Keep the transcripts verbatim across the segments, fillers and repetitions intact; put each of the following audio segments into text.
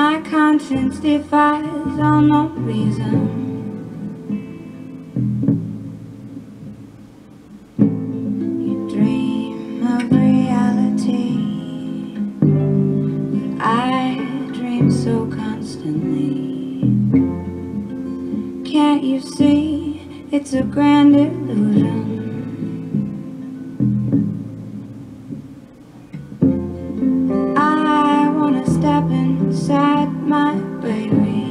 my conscience defies all no reason. You dream of reality, but I dream so constantly. Can't you see it's a grand illusion? I wanna step inside my baby.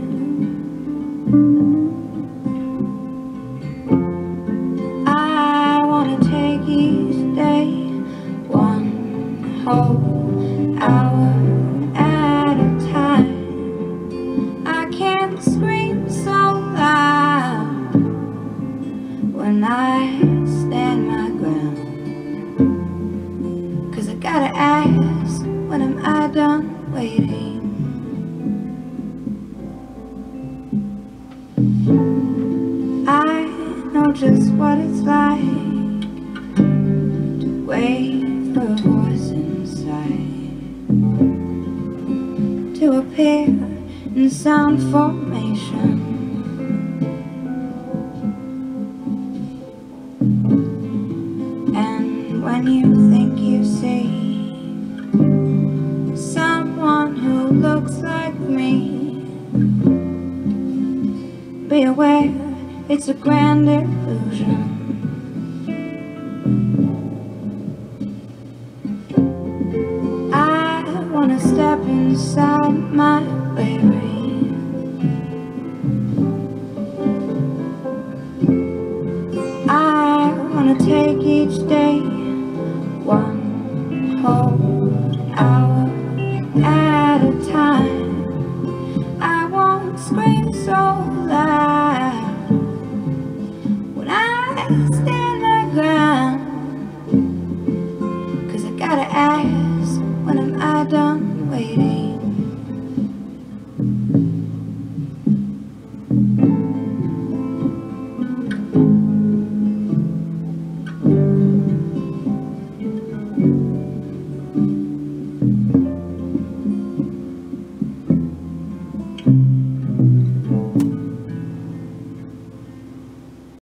I wanna take each day one whole hour at a time. I can't scream so loud when I stand my ground, 'cause I gotta ask, when am I done waiting? I know just what it's like to wait for a voice inside to appear in sound formation. And when you think you see someone who looks like me, be aware it's a grand illusion. I wanna step inside my